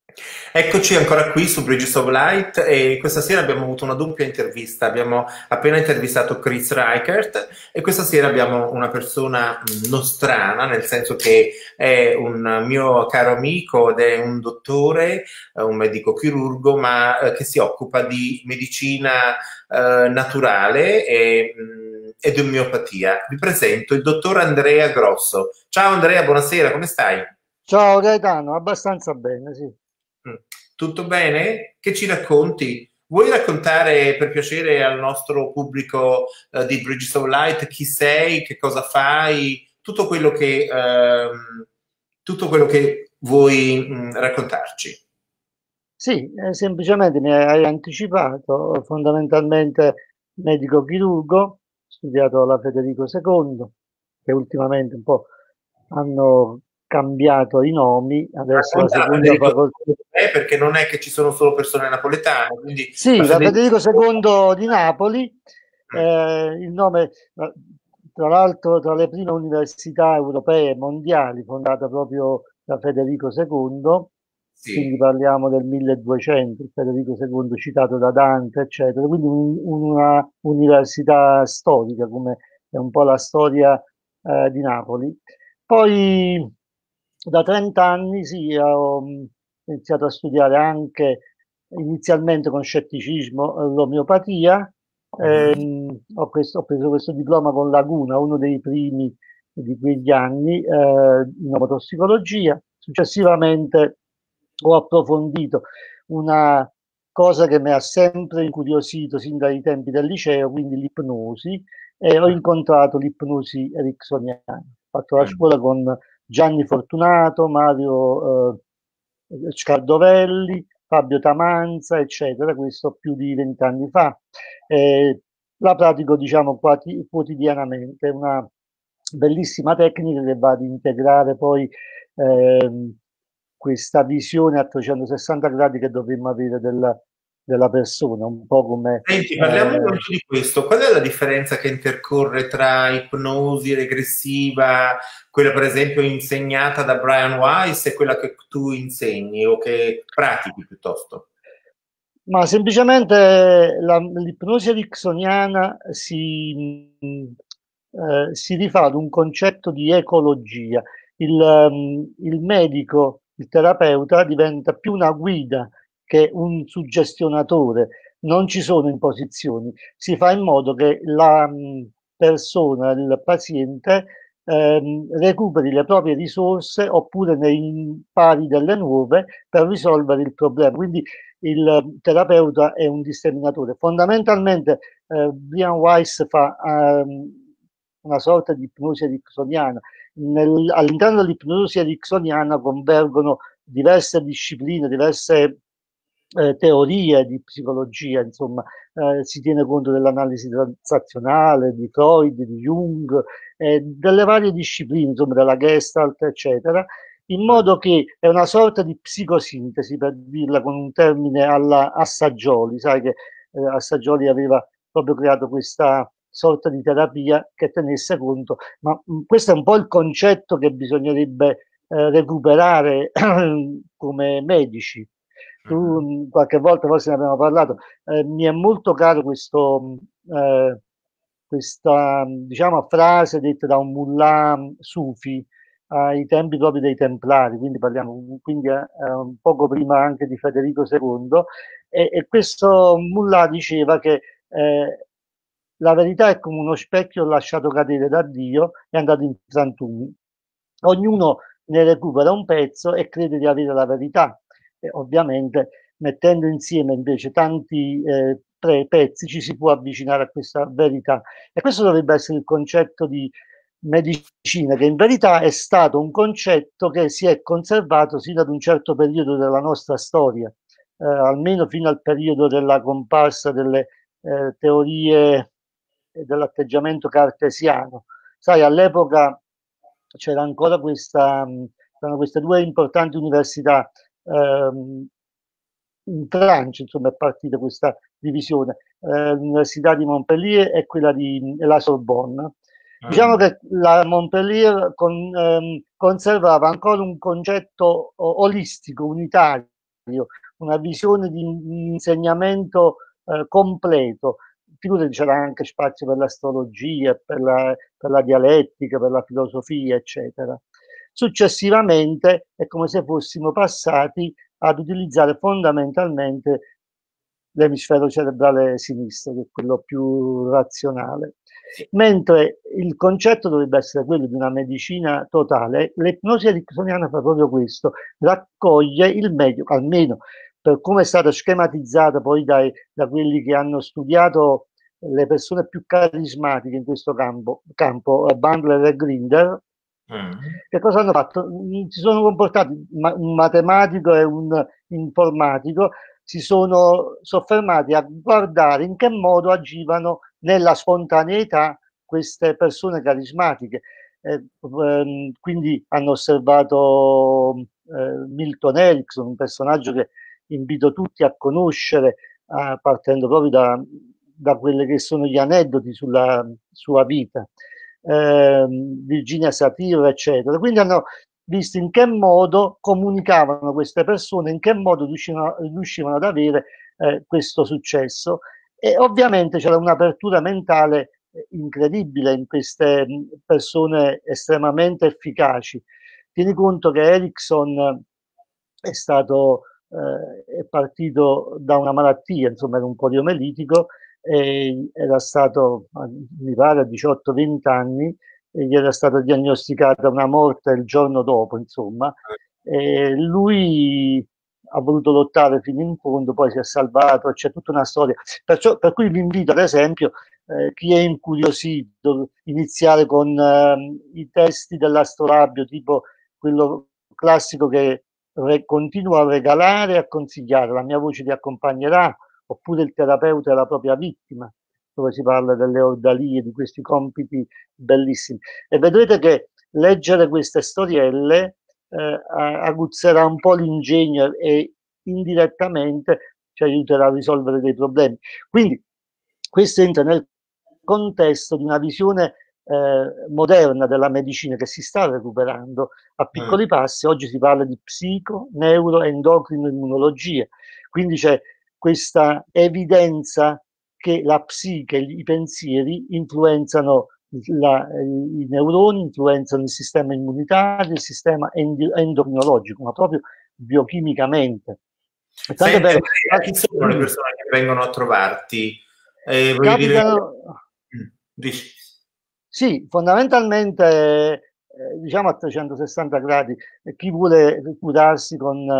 Eccoci ancora qui su Bridges of Light e questa sera abbiamo avuto una doppia intervista. Abbiamo appena intervistato Chris Reichert e questa sera abbiamo una persona nostrana, nel senso che è un mio caro amico ed è un dottore, un medico chirurgo, ma che si occupa di medicina naturale ed omeopatia. Vi presento il dottor Andrea Grosso. Ciao Andrea, buonasera, come stai? Ciao Gaetano, abbastanza bene, sì. Mm. Tutto bene? Che ci racconti? Vuoi raccontare per piacere al nostro pubblico di Bridges of Light chi sei, che cosa fai, tutto quello che vuoi raccontarci? Sì, semplicemente mi hai anticipato, fondamentalmente medico chirurgo, ho studiato alla Federico II, che ultimamente un po' hanno cambiato i nomi, adesso la Racconta la seconda Federico facoltà. II, perché non è che ci sono solo persone napoletane, quindi la Sì, la Federico Federico II di Napoli, Mm. il nome, tra l'altro, tra le prime università europee e mondiali, fondata proprio da Federico II, Sì. quindi parliamo del 1200, il Federico II citato da Dante, eccetera, quindi una università storica, come è un po' la storia di Napoli. Poi da 30 anni sì, ho iniziato a studiare anche inizialmente con scetticismo l'omeopatia. Mhm. Ho preso questo diploma con Laguna, uno dei primi di quegli anni, in omotossicologia. Successivamente ho approfondito una cosa che mi ha sempre incuriosito sin dai tempi del liceo, quindi l'ipnosi, e ho incontrato l'ipnosi ericksoniana. Ho fatto la Mm. scuola con Gianni Fortunato, Mario Scardovelli, Fabio Tamanza, eccetera, questo più di 20 anni fa. Eh, la pratico, diciamo, quotidianamente, è una bellissima tecnica che va ad integrare poi ehm, questa visione a 360 gradi che dovremmo avere della persona, un po' come Senti, parliamo molto di questo. Qual è la differenza che intercorre tra ipnosi regressiva, quella per esempio insegnata da Brian Weiss, e quella che tu insegni o che pratichi piuttosto? ma semplicemente l'ipnosi ericksoniana si rifà ad un concetto di ecologia. Il medico, il terapeuta diventa più una guida che un suggestionatore, non ci sono imposizioni, si fa in modo che la persona, il paziente, recuperi le proprie risorse oppure ne impari delle nuove per risolvere il problema. Quindi il terapeuta è un disseminatore. Fondamentalmente Brian Weiss fa una sorta di ipnosi ericksoniana. All'interno dell'ipnosi ericksoniana convergono diverse discipline, diverse teorie di psicologia, insomma, si tiene conto dell'analisi transazionale, di Freud, di Jung, delle varie discipline, insomma, della Gestalt, eccetera, in modo che è una sorta di psicosintesi, per dirla con un termine alla Assaggioli, sai che Assaggioli aveva proprio creato questa sorta di terapia che tenesse conto, ma questo è un po' il concetto che bisognerebbe recuperare come medici. Tu Mhm. qualche volta forse ne abbiamo parlato, mi è molto caro questa diciamo, frase detta da un mullah sufi ai tempi proprio dei Templari, quindi parliamo quindi, un poco prima anche di Federico II, e questo mullah diceva che la verità è come uno specchio lasciato cadere da Dio e andato in frantumi. Ognuno ne recupera un pezzo e crede di avere la verità. E ovviamente mettendo insieme invece tanti pezzi ci si può avvicinare a questa verità. E questo dovrebbe essere il concetto di medicina, che in verità è stato un concetto che si è conservato sino ad un certo periodo della nostra storia, almeno fino al periodo della comparsa delle teorie e dell'atteggiamento cartesiano. Sai, all'epoca c'era ancora c'erano queste due importanti università in Francia, insomma, è partita questa divisione, l'Università di Montpellier e quella di la Sorbonne. Diciamo Mm. che la Montpellier conservava ancora un concetto olistico, unitario, una visione di insegnamento completo. Figurati, c'era anche spazio per l'astrologia, per la dialettica, per la filosofia, eccetera. Successivamente è come se fossimo passati ad utilizzare fondamentalmente l'emisfero cerebrale sinistro, che è quello più razionale. Mentre il concetto dovrebbe essere quello di una medicina totale, l'ipnosi ericksoniana fa proprio questo, raccoglie il meglio, almeno per come è stato schematizzato poi da quelli che hanno studiato le persone più carismatiche in questo campo Bandler e Grinder. Che cosa hanno fatto? Si sono comportati un matematico e un informatico, si sono soffermati a guardare in che modo agivano nella spontaneità queste persone carismatiche. Quindi hanno osservato Milton Erickson, un personaggio che invito tutti a conoscere, partendo proprio da quelli che sono gli aneddoti sulla sua vita. Virginia Satir, eccetera. Quindi hanno visto in che modo comunicavano queste persone, in che modo riuscivano ad avere questo successo. E ovviamente c'era un'apertura mentale incredibile in queste persone estremamente efficaci. Tieni conto che Erickson è partito da una malattia, insomma era un poliomelitico, era stato, mi pare, a 18-20 anni, e gli era stata diagnosticata una morte il giorno dopo, insomma. Lui ha voluto lottare fino in fondo, poi si è salvato, c'è tutta una storia. Per cui vi invito, ad esempio, chi è incuriosito, iniziare con i testi dell'astrolabio, tipo quello classico che continuo a regalare e a consigliare, la mia voce ti accompagnerà, oppure il terapeuta è la propria vittima, dove si parla delle ordalie, di questi compiti bellissimi. E vedrete che leggere queste storielle aguzzerà un po' l'ingegno e indirettamente ci aiuterà a risolvere dei problemi. Quindi questo entra nel contesto di una visione moderna della medicina che si sta recuperando a piccoli passi. Oggi si parla di psico, neuro, endocrino, immunologia. Quindi c'è questa evidenza che la psiche, i pensieri influenzano i neuroni, influenzano il sistema immunitario, il sistema endocrinologico, ma proprio biochimicamente. Senti, vero, chi sono le persone che vengono a trovarti? Capitano, dici. Sì, fondamentalmente diciamo a 360 gradi, chi vuole curarsi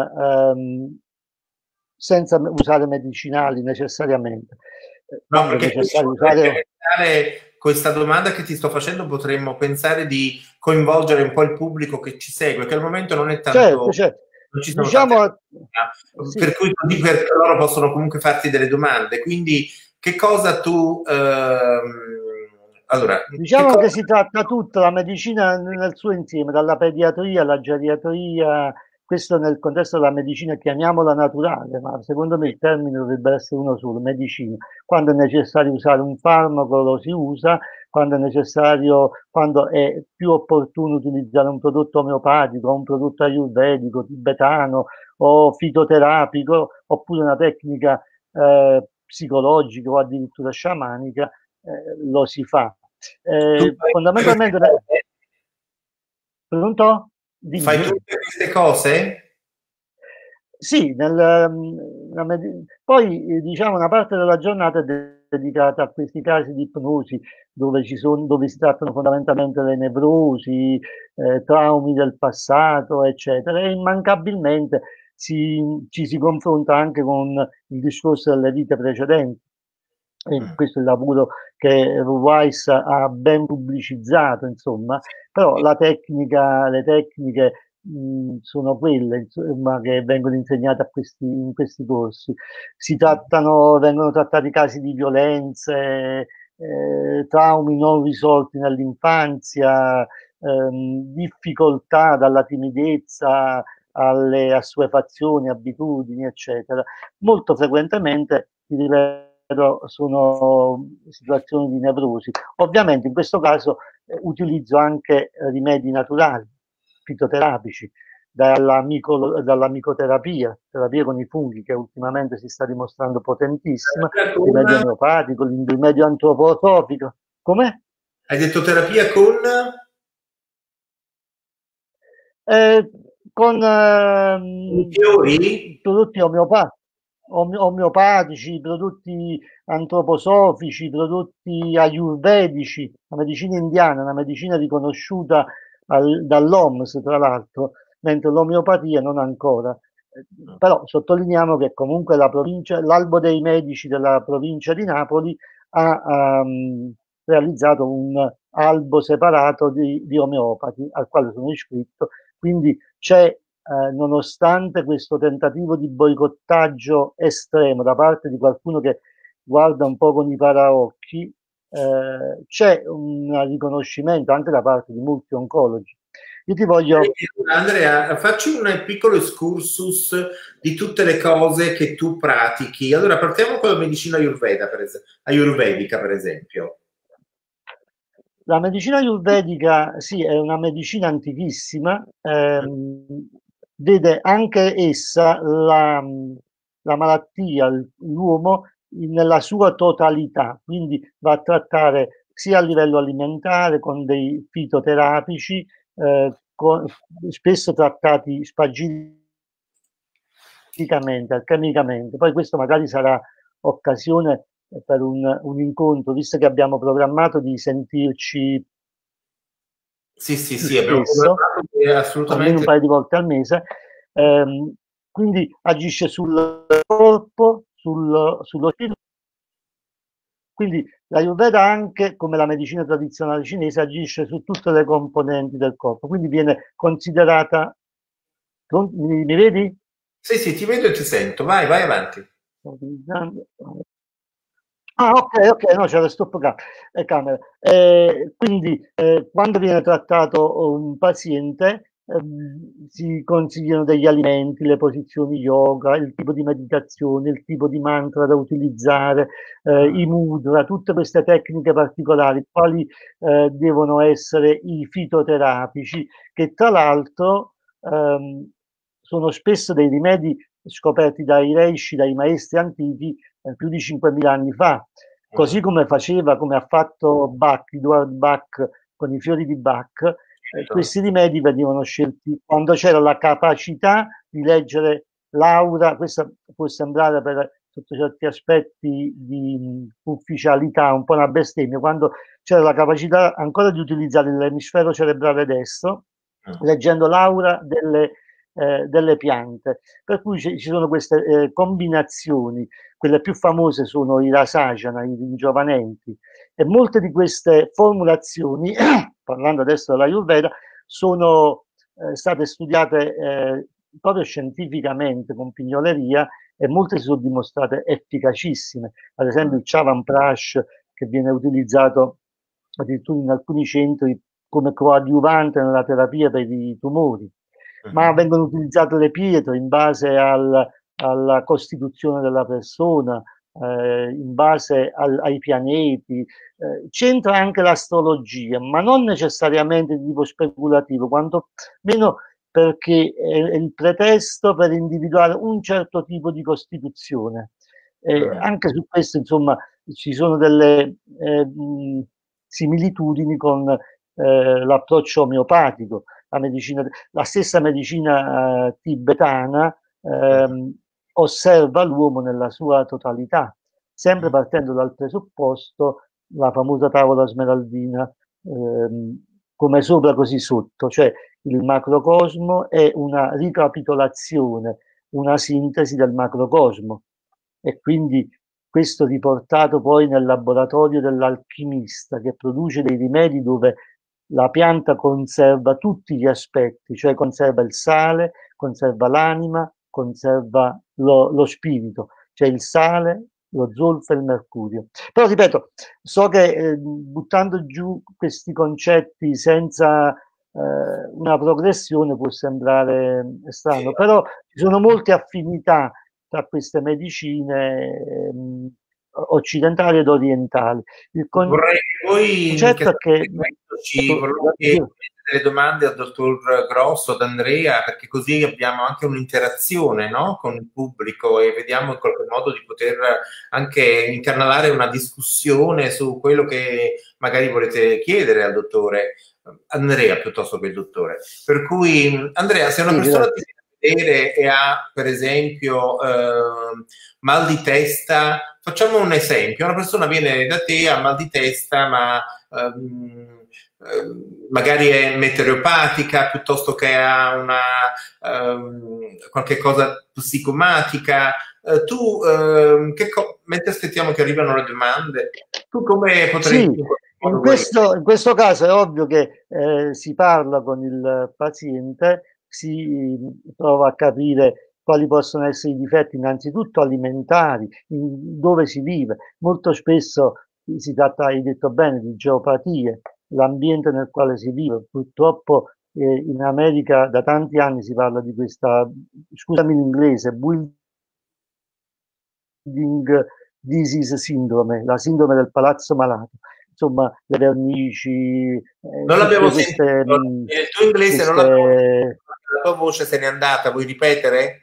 senza usare medicinali necessariamente. No, perché è necessario usare... questa domanda che ti sto facendo, potremmo pensare di coinvolgere un po' il pubblico che ci segue, che al momento non è tanto... Certo. Non ci sono diciamo, sì. Per cui loro possono comunque farti delle domande. Quindi che cosa tu... allora, diciamo che si tratta tutta la medicina nel suo insieme, dalla pediatria alla geriatria, questo nel contesto della medicina chiamiamola naturale, ma secondo me il termine dovrebbe essere uno solo, medicina. Quando è necessario usare un farmaco lo si usa, quando è necessario, quando è più opportuno utilizzare un prodotto omeopatico, un prodotto ayurvedico, tibetano o fitoterapico, oppure una tecnica psicologica o addirittura sciamanica, lo si fa. Fondamentalmente pronto? Dimmi. Fai tutte queste cose? Sì, poi diciamo una parte della giornata è dedicata a questi casi di ipnosi dove si trattano fondamentalmente le nevrosi, traumi del passato, eccetera, e immancabilmente ci si confronta anche con il discorso delle vite precedenti. E questo è il lavoro che Weiss ha ben pubblicizzato, insomma, però le tecniche sono quelle, insomma, che vengono insegnate in questi corsi. Vengono trattati casi di violenze, traumi non risolti nell'infanzia, difficoltà dalla timidezza alle assuefazioni, abitudini, eccetera. Molto frequentemente, ti ripeto, sono situazioni di nevrosi. Ovviamente in questo caso utilizzo anche rimedi naturali, fitoterapici, dalla micoterapia, terapia con i funghi, che ultimamente si sta dimostrando potentissima, il rimedio omeopatico, il rimedio antroposofico. Come? Hai detto terapia con? Eh, con I fiori? prodotti omeopatici, prodotti antroposofici, prodotti ayurvedici, la medicina indiana, una medicina riconosciuta dall'OMS, tra l'altro, mentre l'omeopatia non ancora. Però sottolineiamo che comunque l'albo dei medici della provincia di Napoli ha realizzato un albo separato di omeopati al quale sono iscritto, quindi c'è, nonostante questo tentativo di boicottaggio estremo da parte di qualcuno che guarda un po' con i paraocchi, c'è un riconoscimento anche da parte di molti oncologi. Io ti voglio... Andrea, facci un piccolo excursus di tutte le cose che tu pratichi. Allora, partiamo con la medicina ayurvedica, per esempio. La medicina ayurvedica, sì, è una medicina antichissima, vede anche essa la malattia, l'uomo, nella sua totalità, quindi va a trattare sia a livello alimentare con dei fitoterapici, spesso trattati spagisticamente, alchemicamente. Poi questo magari sarà occasione per un incontro, visto che abbiamo programmato di sentirci Sì, abbiamo spesso, programmato assolutamente. almeno un paio di volte al mese. Quindi agisce sul corpo, sullo spirito. Quindi l'Ayurveda, anche come la medicina tradizionale cinese, agisce su tutte le componenti del corpo, quindi viene considerata... Mi vedi? Sì, ti vedo e ti sento. Vai avanti. Ah, ok, no, c'è la stop camera. Quindi, quando viene trattato un paziente, si consigliano degli alimenti, le posizioni yoga, il tipo di meditazione, il tipo di mantra da utilizzare, i mudra, tutte queste tecniche particolari, quali devono essere i fitoterapici, che tra l'altro sono spesso dei rimedi scoperti dai reishi, dai maestri antichi, più di 5.000 anni fa, così come ha fatto Bach, Edward Bach con i fiori di Bach. Questi rimedi venivano scelti quando c'era la capacità di leggere l'aura. Questa può sembrare, sotto certi aspetti di ufficialità, un po' una bestemmia, quando c'era la capacità ancora di utilizzare l'emisfero cerebrale destro, leggendo l'aura delle piante. Per cui ci sono queste combinazioni. Quelle più famose sono i Rasajana, i ringiovanenti, e molte di queste formulazioni, parlando adesso dell'Ayurveda, sono state studiate proprio scientificamente, con pignoleria, e molte si sono dimostrate efficacissime. Ad esempio il Chyavanprash, che viene utilizzato addirittura in alcuni centri come coadiuvante nella terapia per i tumori, ma vengono utilizzate le pietre in base alla costituzione della persona, in base ai pianeti. C'entra anche l'astrologia, ma non necessariamente di tipo speculativo, quanto meno perché è il pretesto per individuare un certo tipo di costituzione. Anche su questo, insomma, ci sono delle similitudini con l'approccio omeopatico. La stessa medicina tibetana osserva l'uomo nella sua totalità, sempre partendo dal presupposto, la famosa tavola smeraldina, come sopra così sotto, cioè il macrocosmo è una ricapitolazione, una sintesi del macrocosmo, e quindi questo riportato poi nel laboratorio dell'alchimista, che produce dei rimedi dove la pianta conserva tutti gli aspetti, cioè conserva il sale, conserva l'anima, conserva lo spirito, cioè il sale, lo zolfo e il mercurio. Però ripeto, so che buttando giù questi concetti senza una progressione può sembrare strano, però ci sono molte affinità tra queste medicine occidentali ed orientali. Il Vorrei che voi concetto è che... volevo chiedere delle domande al dottor Grosso, ad Andrea, perché così abbiamo anche un'interazione, no? Con il pubblico e vediamo in qualche modo di poter anche incanalare una discussione su quello che magari volete chiedere al dottore. Andrea piuttosto che il dottore. Per cui, Andrea, se una persona ti viene a vedere e ha, per esempio, mal di testa, facciamo un esempio, una persona viene da te, ha mal di testa, ma magari è meteoropatica piuttosto che ha una qualche cosa psicomatica. Tu, mentre aspettiamo che arrivano le domande, tu come potresti... Sì, in questo caso è ovvio che si parla con il paziente, si prova a capire quali possono essere i difetti innanzitutto alimentari, dove si vive. Molto spesso si tratta, hai detto bene, di geopatie, l'ambiente nel quale si vive. Purtroppo in America da tanti anni si parla di questa, scusami l'inglese, building disease syndrome, la sindrome del palazzo malato. Insomma, le vernici, non l'abbiamo sentito, il tuo inglese non l'avevo sentito, la tua voce se n'è andata, vuoi ripetere?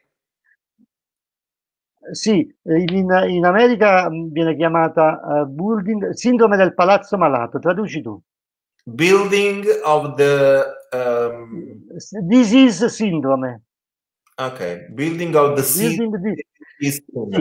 Sì, in America viene chiamata sindrome del palazzo malato, traduci tu. Building of the disease syndrome. Ok, building of the syndrome. Sì.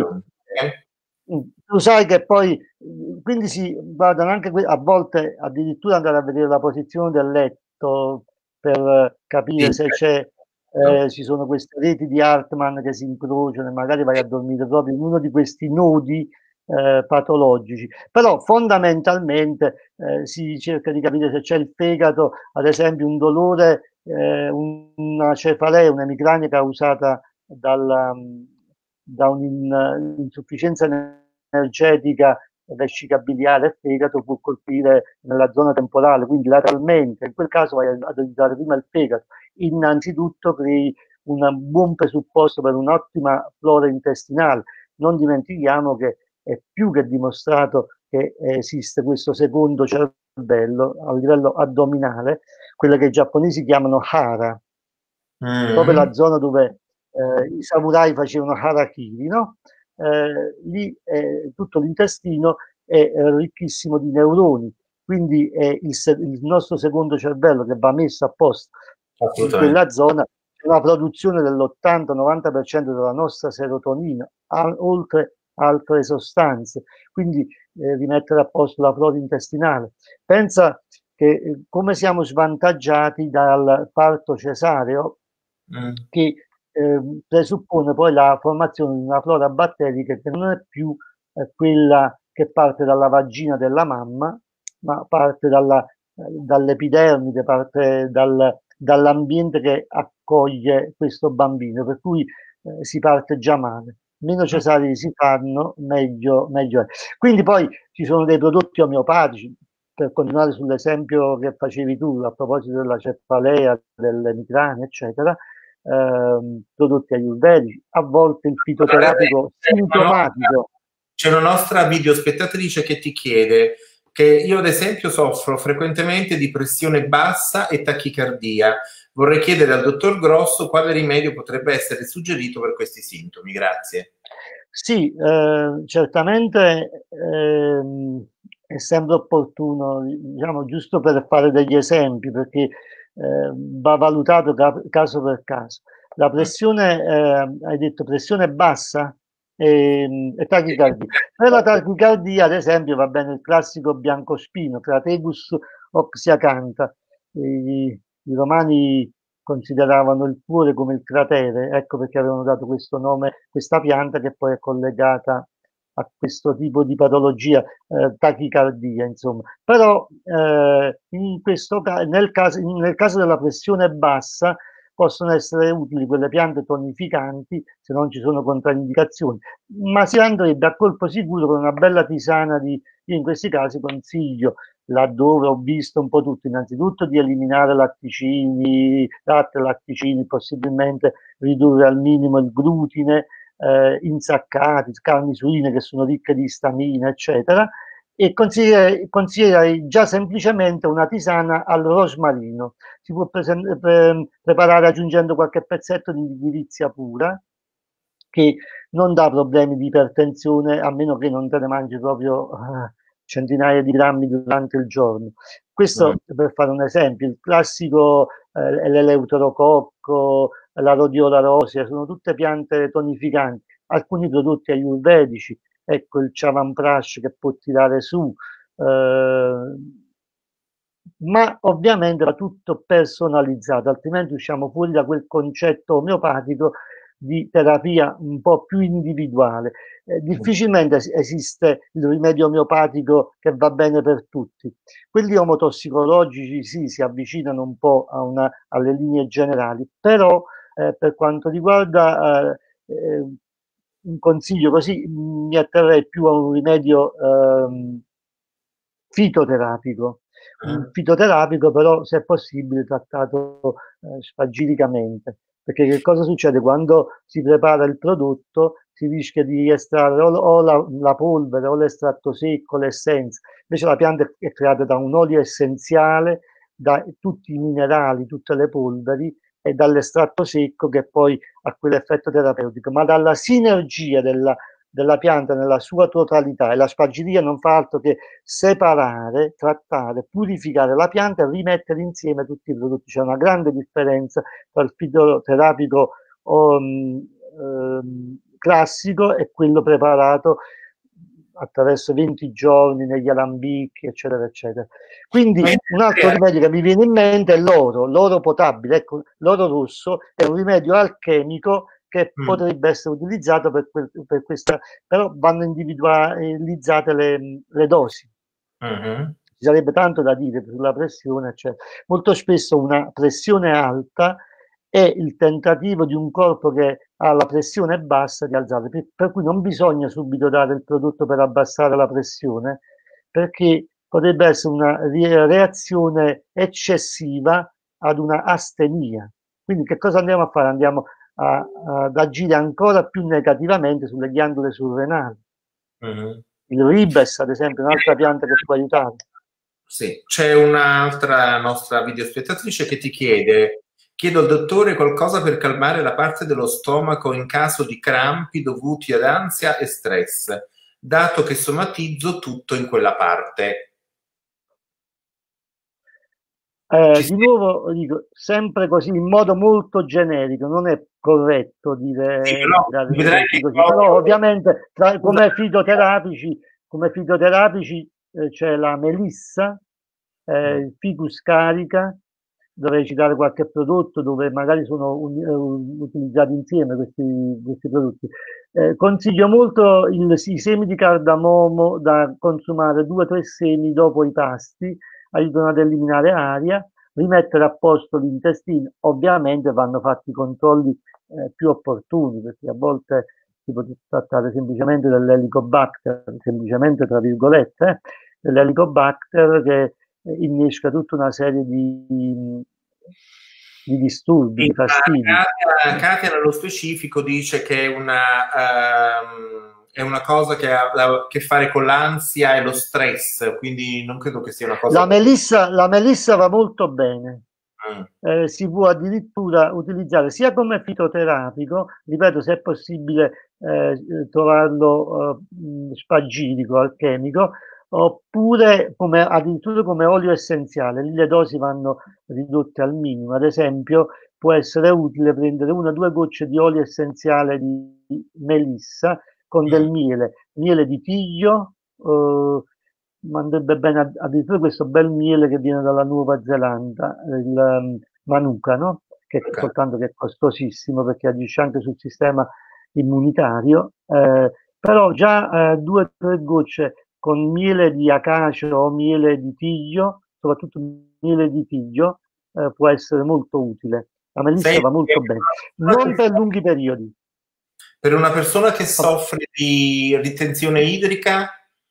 Tu sai che poi quindi si guardano anche a volte addirittura andare a vedere la posizione del letto per capire se c'è ci sono queste reti di Hartmann che si incrociano e magari vai a dormire proprio in uno di questi nodi patologici. Però fondamentalmente si cerca di capire se c'è il fegato, ad esempio un dolore, una cefalea, un'emicrania causata da un'insufficienza energetica vescica biliare e fegato può colpire nella zona temporale, quindi lateralmente. In quel caso vai ad aiutare prima il fegato. Innanzitutto crei un buon presupposto per un'ottima flora intestinale. Non dimentichiamo che è più che dimostrato che esiste questo secondo cervello a livello addominale, quello che i giapponesi chiamano hara, proprio la zona dove i samurai facevano harakiri, no? Lì tutto l'intestino è ricchissimo di neuroni, quindi è il nostro secondo cervello che va messo a posto in quella zona. C'è una produzione dell'80-90% della nostra serotonina, oltre altre sostanze, quindi rimettere a posto la flora intestinale. Pensa che come siamo svantaggiati dal parto cesareo, che presuppone poi la formazione di una flora batterica che non è più quella che parte dalla vagina della mamma, ma parte dall'epidermide, parte dall'ambiente che accoglie questo bambino, per cui si parte già male. Meno cesarei si fanno, meglio è. Quindi poi ci sono dei prodotti omeopatici, per continuare sull'esempio che facevi tu a proposito della cefalea, dell'emicrania, eccetera, prodotti ayurvedici, a volte il fitoterapico sintomatico. C'è una nostra videospettatrice che ti chiede che io ad esempio soffro frequentemente di pressione bassa e tachicardia. Vorrei chiedere al dottor Grosso quale rimedio potrebbe essere suggerito per questi sintomi. Grazie. Sì, certamente è sempre opportuno, diciamo, giusto per fare degli esempi, perché va valutato caso per caso. La pressione, hai detto pressione bassa e tachicardia. Per la tachicardia, ad esempio, va bene il classico biancospino, Crategus oxyacantha. I romani consideravano il cuore come il cratere, ecco perché avevano dato questo nome, questa pianta che poi è collegata a questo tipo di patologia, tachicardia, insomma. Però in questo nel caso della pressione bassa possono essere utili quelle piante tonificanti se non ci sono controindicazioni, ma si andrebbe a colpo sicuro con una bella tisana io in questi casi consiglio, laddove ho visto un po' tutto, innanzitutto di eliminare latticini, latte, latticini, possibilmente ridurre al minimo il glutine, insaccati, carni suine che sono ricche di istamina, eccetera, e consiglierei già semplicemente una tisana al rosmarino. Si può preparare aggiungendo qualche pezzetto di liquirizia pura, che non dà problemi di ipertensione, a meno che non te ne mangi proprio centinaia di grammi durante il giorno. Mm. Questo per fare un esempio. Il classico l'eleuterococco, la rhodiola rosea, sono tutte piante tonificanti. Alcuni prodotti ayurvedici, ecco il Chyavanprash che può tirare su, ma ovviamente va tutto personalizzato, altrimenti usciamo fuori da quel concetto omeopatico di terapia un po' più individuale. Difficilmente esiste il rimedio omeopatico che va bene per tutti. Quelli omotossicologici sì, si avvicinano un po' alle linee generali, però per quanto riguarda un consiglio così, mi atterrei più a un rimedio fitoterapico. Un Mm. fitoterapico però, se è possibile, trattato spagiricamente. Perché che cosa succede? Quando si prepara il prodotto si rischia di estrarre o la polvere o l'estratto secco, l'essenza. Invece la pianta è creata da un olio essenziale, da tutti i minerali, tutte le polveri e dall'estratto secco che poi ha quell'effetto terapeutico, ma dalla sinergia della pianta nella sua totalità, e la spagiria non fa altro che separare, trattare, purificare la pianta e rimettere insieme tutti i prodotti. C'è una grande differenza tra il fitoterapico classico e quello preparato attraverso 20 giorni negli alambicchi, eccetera, eccetera. Quindi un altro rimedio che mi viene in mente è l'oro potabile. Ecco, l'oro rosso è un rimedio alchemico che potrebbe essere utilizzato per questa, però vanno individualizzate le dosi. Mhm. Ci sarebbe tanto da dire sulla pressione, cioè, molto spesso una pressione alta è il tentativo di un corpo che ha la pressione bassa di alzare, per cui non bisogna subito dare il prodotto per abbassare la pressione, perché potrebbe essere una reazione eccessiva ad una astenia. Quindi che cosa andiamo a fare? Andiamo ad agire ancora più negativamente sulle ghiandole surrenali. Mhm. Il ribes, ad esempio, è un'altra pianta che può aiutare. Sì, c'è un'altra nostra videospettatrice che ti chiede: chiedo al dottore qualcosa per calmare la parte dello stomaco in caso di crampi dovuti ad ansia e stress, dato che somatizzo tutto in quella parte. Ci Di sei? nuovo dico, sempre così, in modo molto generico, non è corretto Sì, dare dei vedrai consigli che così, però proprio... ovviamente Scusa, come fitoterapici c'è la melissa, il ficus carica, dovrei citare qualche prodotto dove magari sono utilizzati insieme questi prodotti. Consiglio molto i semi di cardamomo da consumare 2 o 3 semi dopo i pasti, aiutano ad eliminare aria, rimettere a posto l'intestino. Ovviamente vanno fatti i controlli più opportuni, perché a volte si può trattare semplicemente dell'Helicobacter, semplicemente tra virgolette, dell'Helicobacter che innesca tutta una serie di disturbi, sì, di fastidi. Katia nello specifico dice che è una cosa che ha a che fare con l'ansia e lo stress, quindi non credo che sia una cosa... La melissa va molto bene. Mm. Si può addirittura utilizzare sia come fitoterapico, ripeto, se è possibile trovarlo spagirico, alchemico, oppure addirittura come olio essenziale. Lì le dosi vanno ridotte al minimo. Ad esempio, può essere utile prendere 1 o 2 gocce di olio essenziale di melissa con del Mm. miele di tiglio, ma andrebbe bene addirittura questo bel miele che viene dalla Nuova Zelanda, il Manuka, no? Ok. Soltanto che è costosissimo perché agisce anche sul sistema immunitario, però già 2 o 3 gocce con miele di acacio o miele di tiglio, soprattutto miele di tiglio, può essere molto utile. La melissa va Senti, molto bene, non per lunghi periodi. per una persona che soffre di ritenzione idrica,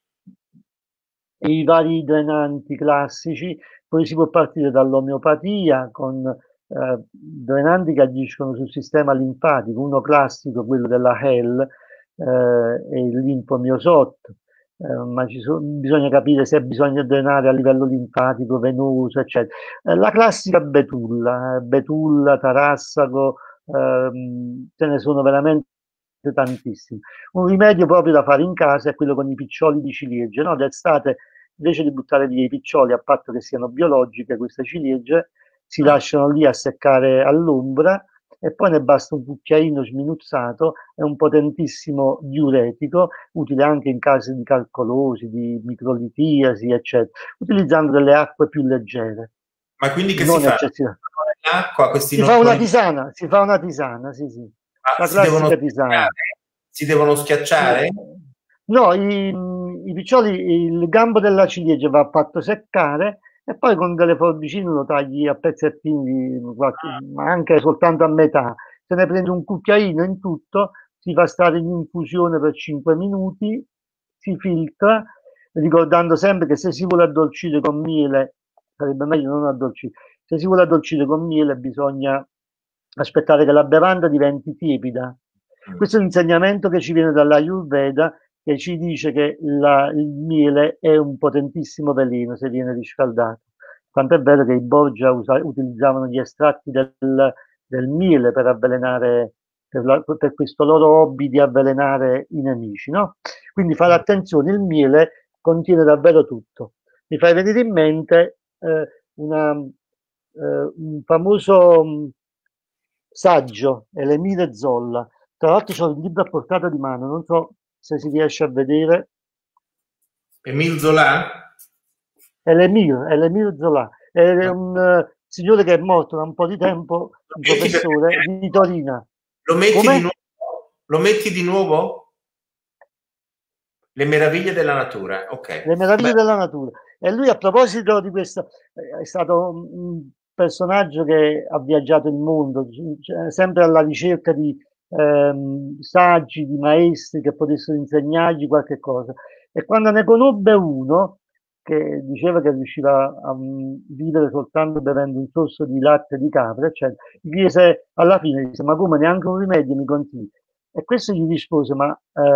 I vari drenanti classici, poi si può partire dall'omeopatia con drenanti che agiscono sul sistema linfatico, uno classico, quello della HEL, e il linfomiosot, ma bisogna capire se bisogna drenare a livello linfatico, venoso, eccetera. La classica betulla, betulla, tarassaco, ce ne sono veramente tantissimi. Un rimedio proprio da fare in casa è quello con i piccioli di ciliegie, no? D'estate, invece di buttare via i piccioli, a patto che siano biologiche, queste ciliegie si lasciano lì a seccare all'ombra e poi ne basta un cucchiaino sminuzzato, è un potentissimo diuretico, utile anche in casi di calcolosi, di microlitiasi, eccetera, utilizzando delle acque più leggere, Ma quindi che si non fa? eccessivamente. L'acqua, questi Si fa una noccioli tisana, si fa una tisana, sì, sì, la si devono classica tisana. schiacciare? Si devono schiacciare? No, i piccioli, il gambo della ciliegia va fatto seccare e poi con delle forbicine lo tagli a pezzettini, ma anche soltanto a metà. Se ne prende un cucchiaino in tutto, si fa stare in infusione per 5 minuti, si filtra, ricordando sempre che se si vuole addolcire con miele, sarebbe meglio non addolcire, se si vuole addolcire con miele bisogna aspettare che la bevanda diventi tiepida. Questo è un insegnamento che ci viene dall'Ayurveda, che ci dice che il miele è un potentissimo veleno se viene riscaldato. Tanto è vero che i Borgia utilizzavano gli estratti del miele per avvelenare, per questo loro hobby di avvelenare i nemici, no? Quindi fare attenzione, il miele contiene davvero tutto. Mi fai venire in mente un famoso saggio, Elemire Zolla. Tra l'altro c'ho il libro a portata di mano, non so se si riesce a vedere. Emile Zola? Elemire Zola. È un signore che è morto da un po' di tempo, Lo un metti professore di Torino. lo metti di Come? nuovo? Lo metti di nuovo? Le meraviglie della natura, ok. Le meraviglie Beh, della natura. E lui, a proposito di questo, è stato un personaggio che ha viaggiato il mondo, sempre alla ricerca di saggi, di maestri che potessero insegnargli qualche cosa. E quando ne conobbe uno che diceva che riusciva a vivere soltanto bevendo un sorso di latte di capra, eccetera, gli chiese alla fine, gli disse, ma come neanche un rimedio mi consigli? E questo gli rispose, ma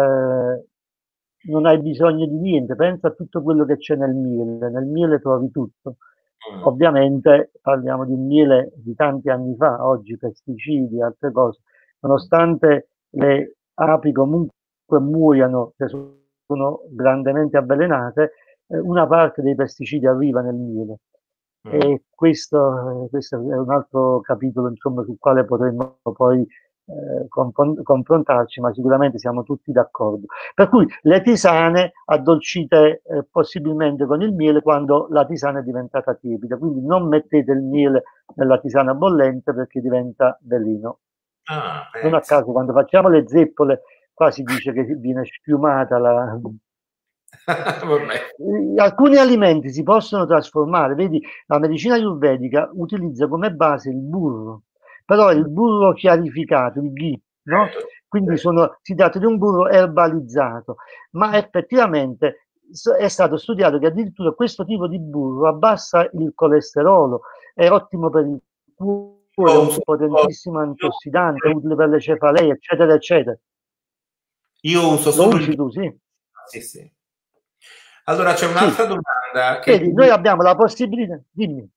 non hai bisogno di niente, pensa a tutto quello che c'è nel miele trovi tutto. Ovviamente parliamo di un miele di tanti anni fa, oggi pesticidi, altre cose, nonostante le api comunque muoiano, se sono grandemente avvelenate, una parte dei pesticidi arriva nel miele. E questo è un altro capitolo, insomma, sul quale potremmo poi confrontarci, ma sicuramente siamo tutti d'accordo. Per cui le tisane addolcite possibilmente con il miele quando la tisana è diventata tiepida, quindi non mettete il miele nella tisana bollente perché diventa veleno. Non a pensa. caso, quando facciamo le zeppole, qua si dice che viene schiumata la. Vabbè. Alcuni alimenti si possono trasformare, vedi, la medicina ayurvedica utilizza come base il burro, però il burro chiarificato, il ghee, no? Certo, Quindi certo. si tratta di un burro erbalizzato, ma effettivamente è stato studiato che addirittura questo tipo di burro abbassa il colesterolo, è ottimo per il cuore, è Io un uso, potentissimo io antiossidante, utile per le cefalee, eccetera, eccetera. io uso Lo solo il. usi tu, sì? Sì, sì. Allora c'è Sì. un'altra domanda che Vedi, noi abbiamo la possibilità, dimmi.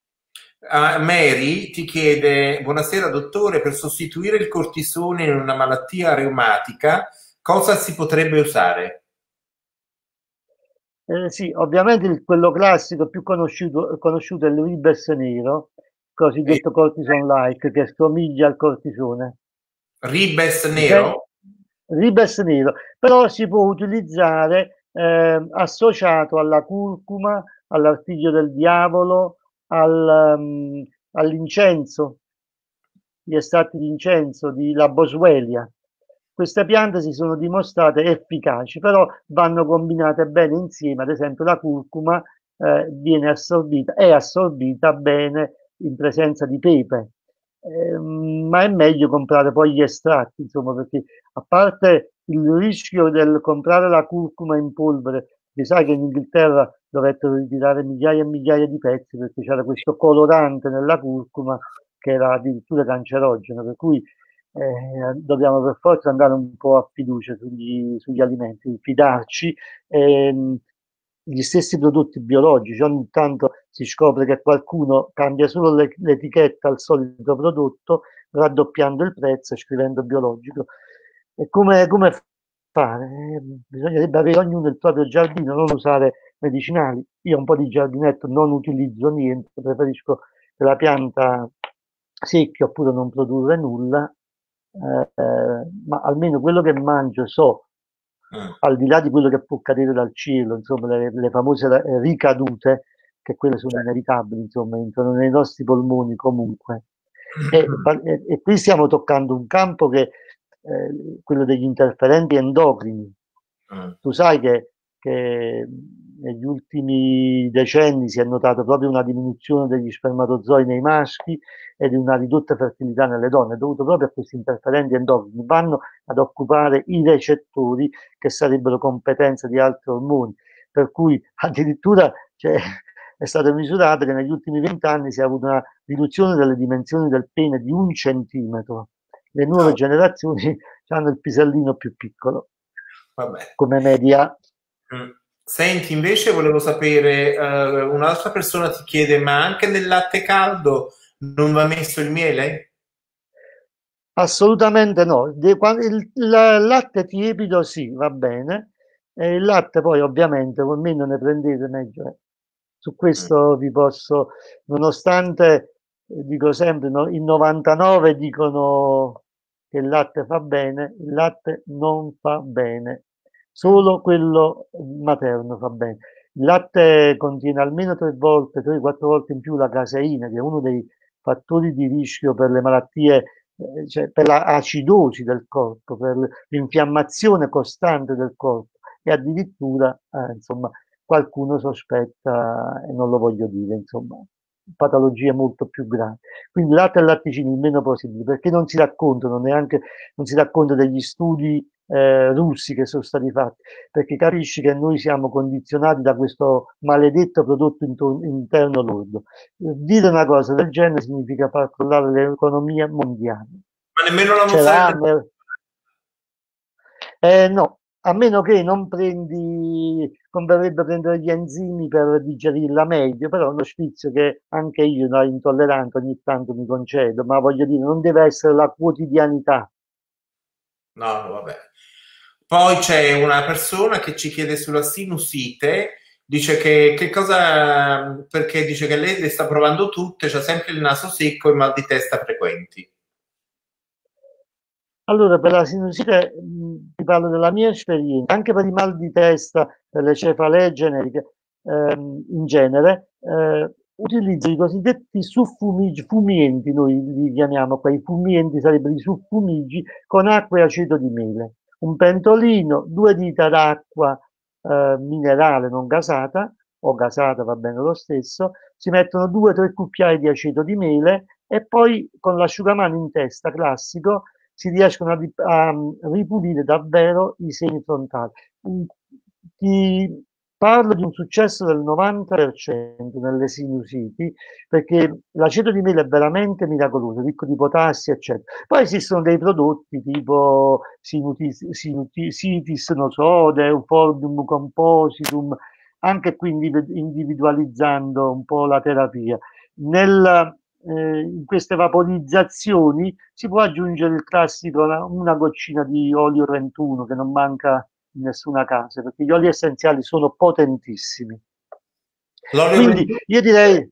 Mary ti chiede: buonasera dottore, per sostituire il cortisone in una malattia reumatica, cosa si potrebbe usare? Sì, ovviamente quello classico più conosciuto è il ribes nero, Eh, cosiddetto cortison-like, che somiglia al cortisone. Ribes Ok? nero? Ribes nero, però si può utilizzare associato alla curcuma, all'artiglio del diavolo, all'incenso, gli estratti di incenso, la boswellia. Queste piante si sono dimostrate efficaci, però vanno combinate bene insieme. Ad esempio, la curcuma è assorbita bene in presenza di pepe, ma è meglio comprare poi gli estratti, insomma, perché a parte il rischio del comprare la curcuma in polvere, mi sai che in Inghilterra dovettero ritirare migliaia e migliaia di pezzi perché c'era questo colorante nella curcuma che era addirittura cancerogeno, per cui dobbiamo per forza andare un po' a fiducia sugli alimenti, fidarci. Gli stessi prodotti biologici, ogni tanto si scopre che qualcuno cambia solo l'etichetta al solito prodotto, raddoppiando il prezzo e scrivendo biologico. E come fare? Bisognerebbe avere ognuno il proprio giardino, non usare medicinali. Io un po' di giardinetto non utilizzo niente, preferisco che la pianta secchia oppure non produrre nulla, ma almeno quello che mangio so, Mm. al di là di quello che può cadere dal cielo, insomma, le famose ricadute, che quelle sono Certo. inevitabili, insomma, entrano nei nostri polmoni comunque. E qui stiamo toccando un campo che quello degli interferenti endocrini. Mm. Tu sai che negli ultimi decenni si è notato proprio una diminuzione degli spermatozoi nei maschi ed una ridotta fertilità nelle donne, dovuto proprio a questi interferenti endocrini. Vanno ad occupare i recettori che sarebbero competenza di altri ormoni, per cui addirittura cioè, è stato misurato che negli ultimi 20 anni si è avuta una riduzione delle dimensioni del pene di 1 centimetro. Le nuove Oh, generazioni hanno il pisellino più piccolo vabbè. come media. Mm. Senti, invece volevo sapere, un'altra persona ti chiede, ma anche nel latte caldo non va messo il miele? Assolutamente no. Il latte tiepido sì, va bene. E il latte poi ovviamente con meno ne prendete meglio è. Su Mm. questo vi posso, nonostante dico sempre, no, in 99 dicono che il latte fa bene, il latte non fa bene, Mm. solo quello materno fa bene. Il latte contiene almeno 3 volte, 3-4 volte in più la caseina, che è uno dei fattori di rischio per le malattie, cioè per l'acidosi del corpo, per l'infiammazione costante del corpo e addirittura, insomma, qualcuno sospetta, e non lo voglio dire, insomma, patologie molto più gravi. Quindi latte e latticini il meno possibile, perché non si raccontano neanche, non si racconta degli studi russi che sono stati fatti, perché capisci che noi siamo condizionati da questo maledetto prodotto interno lordo. Dire una cosa del genere significa far crollare l'economia mondiale. Ma nemmeno la C'è la mozzarella? Hammer, no, a meno che non prendi, converrebbe prendere gli enzimi per digerirla meglio, però è uno sfizio che anche io, una intollerante, ogni tanto mi concedo, ma voglio dire, non deve essere la quotidianità. No, no, vabbè. Poi c'è una persona che ci chiede sulla sinusite, dice che cosa, perché dice che lei le sta provando tutte, c'ha sempre il naso secco e mal di testa frequenti. Allora, per la sinusite, ti parlo della mia esperienza, anche per i mal di testa, per le cefalee generiche, in genere, utilizzo i cosiddetti suffumigi, fumienti, noi li chiamiamo qua, i fumienti sarebbero i suffumigi con acqua e aceto di mele. Un pentolino, 2 dita d'acqua minerale non gasata, o gasata va bene lo stesso, si mettono 2 o 3 cucchiai di aceto di mele e poi con l'asciugamano in testa classico si riescono a ripulire davvero i seni frontali. Ti parlo di un successo del 90% nelle sinusiti, perché l'aceto di mele è veramente miracoloso, ricco di potassi, eccetera. Poi esistono dei prodotti tipo Sitis nosode, Euphorbium compositum, anche qui individualizzando un po' la terapia. In queste vaporizzazioni si può aggiungere il classico, una goccina di olio 21 che non manca in nessuna casa, perché gli oli essenziali sono potentissimi. L'olio Quindi 21, io direi,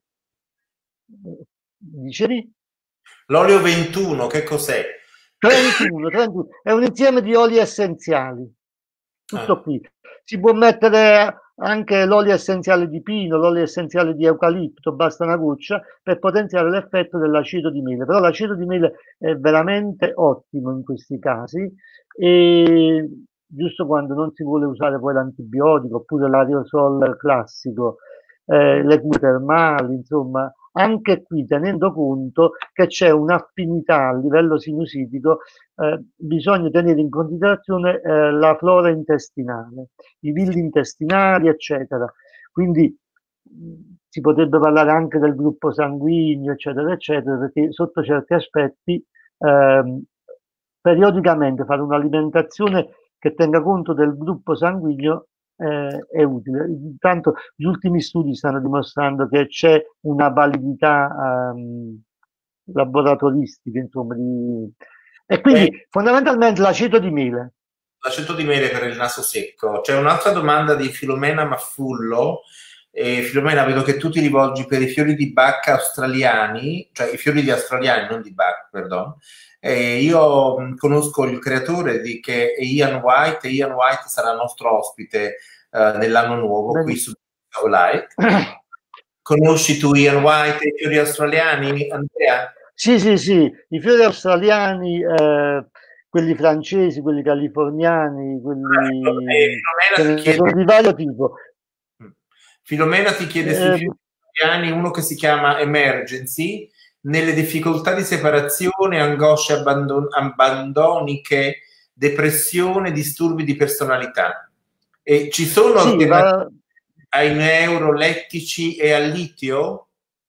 dicevi? l'olio 21, che cos'è? 31, 31, è un insieme di oli essenziali, tutto Ah, qui. Si può mettere anche l'olio essenziale di pino, l'olio essenziale di eucalipto, basta una goccia per potenziare l'effetto dell'aceto di mele. Però l'aceto di mele è veramente ottimo in questi casi e giusto quando non si vuole usare poi l'antibiotico oppure l'aerosol classico, le cure termali, insomma, anche qui tenendo conto che c'è un'affinità a livello sinusitico, bisogna tenere in considerazione la flora intestinale, i villi intestinali, eccetera. Quindi si potrebbe parlare anche del gruppo sanguigno, eccetera, eccetera, perché sotto certi aspetti ehm, periodicamente fare un'alimentazione che tenga conto del gruppo sanguigno è utile. Intanto gli ultimi studi stanno dimostrando che c'è una validità laboratoristica, insomma, e quindi fondamentalmente l'aceto di mele. L'aceto di mele per il naso secco. C'è un'altra domanda di Filomena Maffullo. Filomena, vedo che tu ti rivolgi per i fiori di bacca australiani, cioè i fiori di australiani, non di bacca, perdono. Io conosco il creatore di che è Ian White, e Ian White sarà nostro ospite nell'anno nuovo qui su Light. Conosci tu Ian White e i fiori australiani, Andrea? Sì, sì, sì, i fiori australiani, quelli francesi, quelli californiani, quelli che sono di vario tipo. Filomena ti chiede sui fiori australiani uno che si chiama Emergency, nelle difficoltà di separazione, angosce abbandoniche, depressione, disturbi di personalità. E ci sono sì, alternative ai neurolettici e al litio?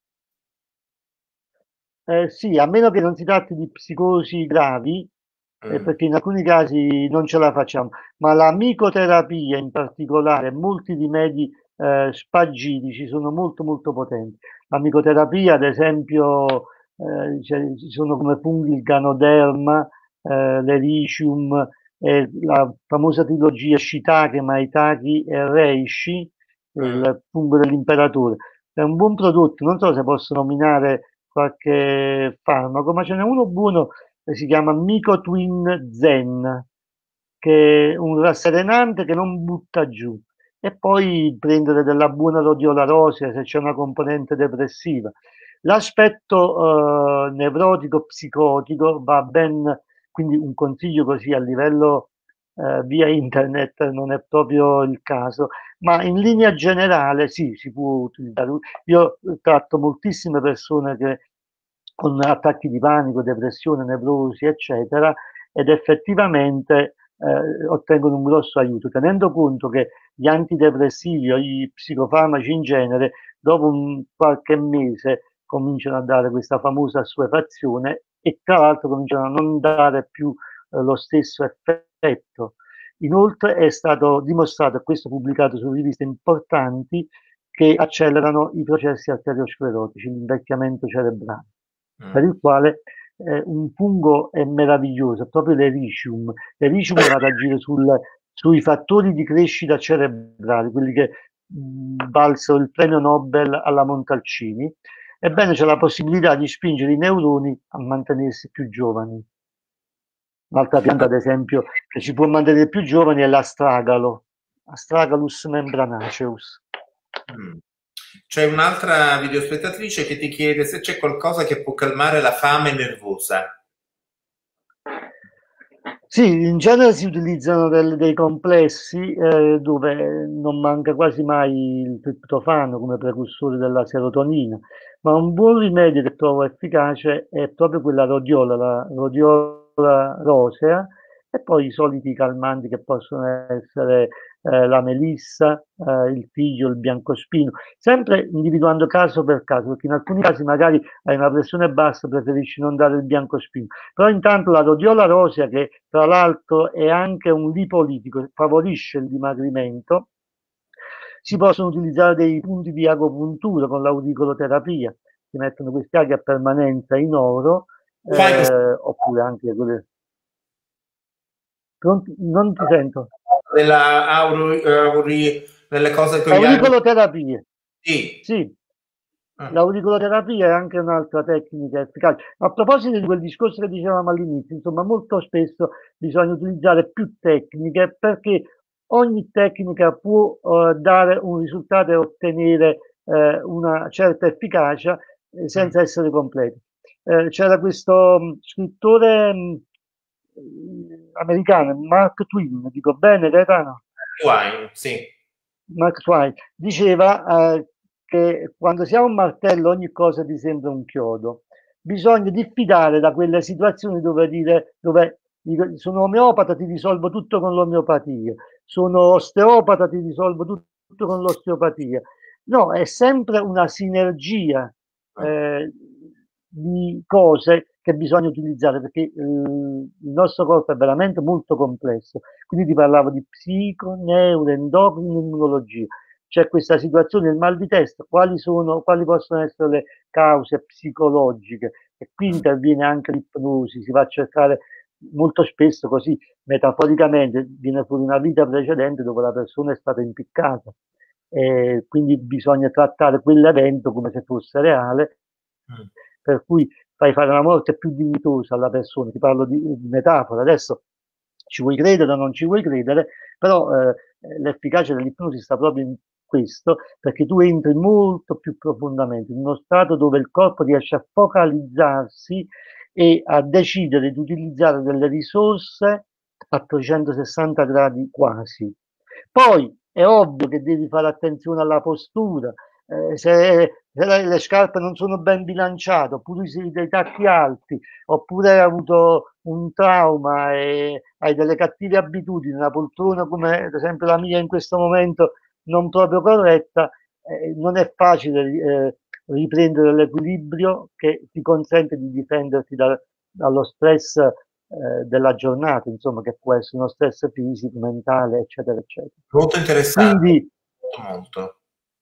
Sì, a meno che non si tratti di psicosi gravi, perché in alcuni casi non ce la facciamo, ma la micoterapia in particolare, molti rimedi spaggitici sono molto molto potenti. La micoterapia, ad esempio, ci sono come funghi il Ganoderma, l'Ericium, la famosa trilogia Shiitake, Maitake e Reishi, il fungo dell'imperatore. È un buon prodotto, non so se posso nominare qualche farmaco, ma ce n'è uno buono che si chiama Micotwin Zen, che è un rasserenante che non butta giù. E poi prendere della buona rhodiola rosea se c'è una componente depressiva. L'aspetto nevrotico psicotico va ben, quindi un consiglio così a livello via internet non è proprio il caso, ma in linea generale sì, si può utilizzare. Io tratto moltissime persone che con attacchi di panico, depressione, nevrosi, eccetera, ed effettivamente ottengono un grosso aiuto, tenendo conto che gli antidepressivi o i psicofarmaci in genere, dopo qualche mese, cominciano a dare questa famosa assuefazione e tra l'altro cominciano a non dare più lo stesso effetto. Inoltre è stato dimostrato, e questo pubblicato su riviste importanti, che accelerano i processi arteriosclerotici, l'invecchiamento cerebrale, per il quale un fungo è meraviglioso, è proprio l'Ericium. L'Ericium va ad agire sui fattori di crescita cerebrale, quelli che valsero il premio Nobel alla Montalcini. Ebbene, c'è la possibilità di spingere i neuroni a mantenersi più giovani. Un'altra pianta, ad esempio, che ci può mantenere più giovani è l'astragalo, Astragalus membranaceus. C'è un'altra videospettatrice che ti chiede se c'è qualcosa che può calmare la fame nervosa. Sì, in genere si utilizzano dei complessi dove non manca quasi mai il triptofano come precursore della serotonina, ma un buon rimedio che trovo efficace è proprio quella rhodiola, la rhodiola rosea, e poi i soliti calmanti che possono essere la melissa, il figlio, il biancospino, sempre individuando caso per caso, perché in alcuni casi magari hai una pressione bassa, preferisci non dare il biancospino, però intanto la rhodiola rosea, che tra l'altro è anche un lipolitico, favorisce il dimagrimento, si possono utilizzare dei punti di agopuntura con l'auricoloterapia, si mettono questi aghi a permanenza in oro, oppure anche quelle... Non ti sento. Delle cose con gli auricoloterapie. Sì. Sì. L'auricoloterapia è anche un'altra tecnica efficace. A proposito di quel discorso che dicevamo all'inizio, insomma, molto spesso bisogna utilizzare più tecniche perché ogni tecnica può dare un risultato e ottenere una certa efficacia senza essere completi. C'era questo scrittore americano, Mark Twain, dico bene, Gaetano? Twain, sì. Mark Twain diceva che quando si ha un martello ogni cosa ti sembra un chiodo. Bisogna diffidare da quelle situazioni dove dire sono omeopata, ti risolvo tutto con l'omeopatia, sono osteopata, ti risolvo tutto con l'osteopatia. No, è sempre una sinergia di cose che bisogna utilizzare, perché il nostro corpo è veramente molto complesso. Quindi ti parlavo di psico, neuro, endocrino, immunologia. C'è questa situazione del mal di testa, quali possono essere le cause psicologiche? E qui interviene anche l'ipnosi, si va a cercare molto spesso così metaforicamente viene fuori una vita precedente dove la persona è stata impiccata e quindi bisogna trattare quell'evento come se fosse reale, Mm. per cui fai fare una morte più dignitosa alla persona, ti parlo di metafora, adesso ci vuoi credere o non ci vuoi credere, però l'efficacia dell'ipnosi sta proprio in questo, perché tu entri molto più profondamente in uno stato dove il corpo riesce a focalizzarsi e a decidere di utilizzare delle risorse a 360 gradi quasi. Poi è ovvio che devi fare attenzione alla postura, se le scarpe non sono ben bilanciate, oppure usi dei tacchi alti, oppure hai avuto un trauma e hai delle cattive abitudini, una poltrona come ad esempio la mia in questo momento non proprio corretta, non è facile riprendere l'equilibrio che ti consente di difenderti dallo stress della giornata, insomma, che può essere uno stress fisico, mentale, eccetera, eccetera. Molto interessante, Quindi molto, molto.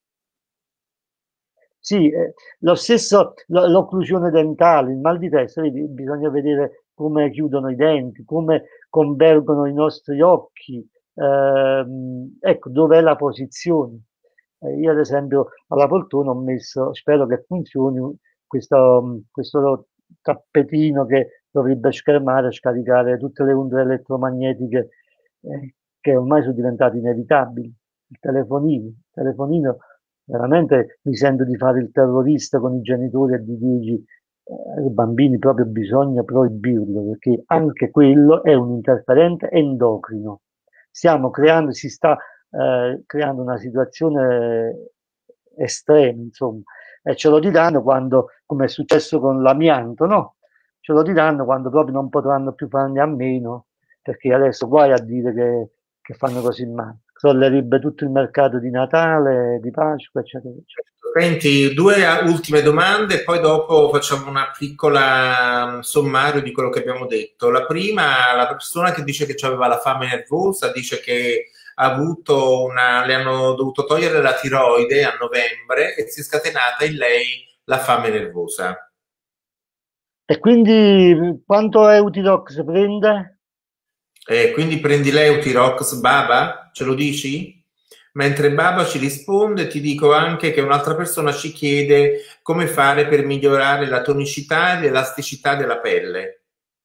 sì, lo stesso, l'occlusione dentale, il mal di testa, vedi, bisogna vedere come chiudono i denti, come convergono i nostri occhi, ecco, dov'è la posizione. Io ad esempio alla poltrona ho messo, spero che funzioni, questo tappetino che dovrebbe schermare e scaricare tutte le onde elettromagnetiche che ormai sono diventate inevitabili. Il telefonino veramente mi sento di fare il terrorista con i genitori e di dirgli ai bambini proprio bisogna proibirlo perché anche quello è un interferente endocrino. Si sta creando una situazione estrema, insomma, e ce lo diranno quando, come è successo con l'amianto, no? Ce lo diranno quando proprio non potranno più farne a meno, perché adesso guai a dire che fanno così male. Crollerebbe tutto il mercato di Natale, di Pasqua, eccetera, eccetera. Senti, due ultime domande, poi dopo facciamo una piccola sommario di quello che abbiamo detto. La prima, la persona che dice che aveva la fame nervosa, dice che ha avuto le hanno dovuto togliere la tiroide a novembre e si è scatenata in lei la fame nervosa. E quindi quanto Eutirox prende? Quindi prendi l'Eutirox Baba, ce lo dici? Mentre Baba ci risponde, ti dico anche che un'altra persona ci chiede come fare per migliorare la tonicità e l'elasticità della pelle.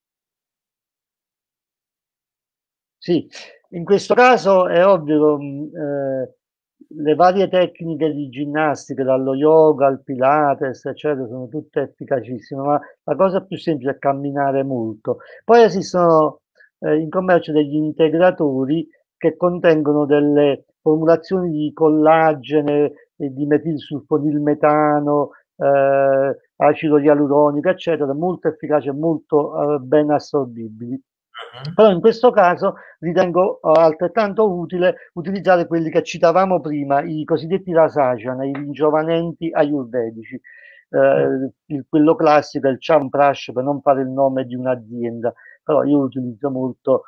Sì, in questo caso è ovvio, le varie tecniche di ginnastica, dallo yoga al Pilates, eccetera, sono tutte efficacissime, ma la cosa più semplice è camminare molto. Poi esistono in commercio degli integratori che contengono delle formulazioni di collagene, di metilsulfonilmetano, acido ialuronico, eccetera, molto efficaci e molto ben assorbibili. Mhm. Però in questo caso ritengo altrettanto utile utilizzare quelli che citavamo prima, i cosiddetti rasajana, i ringiovanenti ayurvedici. Quello classico è il Champrash, per non fare il nome di un'azienda, però io utilizzo molto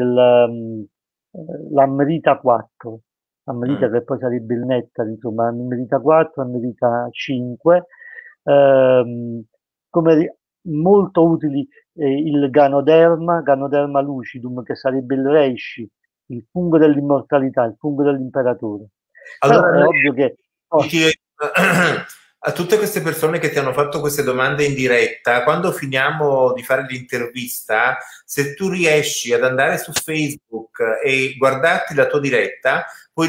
l'Amrita 4, Amrita Mm. che poi sarebbe il nettare, insomma, Amrita 4, Amrita 5, ehm, molto utili il Ganoderma lucidum, che sarebbe il reishi, il fungo dell'immortalità, il fungo dell'imperatore. Però Allora, è ovvio che oh, a tutte queste persone che ti hanno fatto queste domande in diretta, quando finiamo di fare l'intervista, se tu riesci ad andare su Facebook e guardarti la tua diretta,